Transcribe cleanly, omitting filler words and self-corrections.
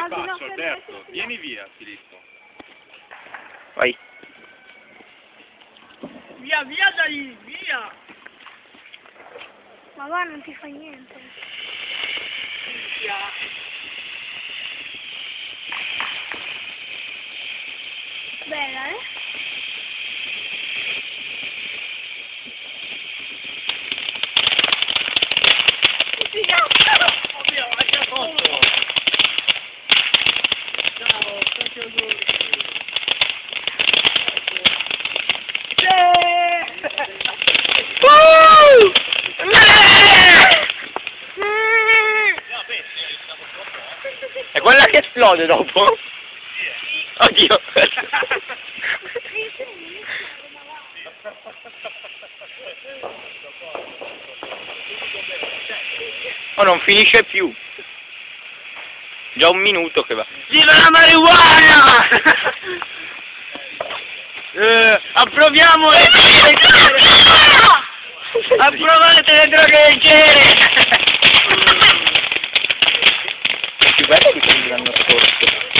faccio, Alberto? Vieni via, Filippo. Vai. Via, via da lì, via! Ma va, non ti fa niente. Via. Bella, eh? Oddio, ma che foto! Ciao, tanti auguri! È quella che esplode dopo? Oddio! Oh, non finisce più. Già un minuto che va. Viva la marijuana! Approviamo le droghe leggere! Approvate le droghe leggere! È più bello che quelli l'anno scorso.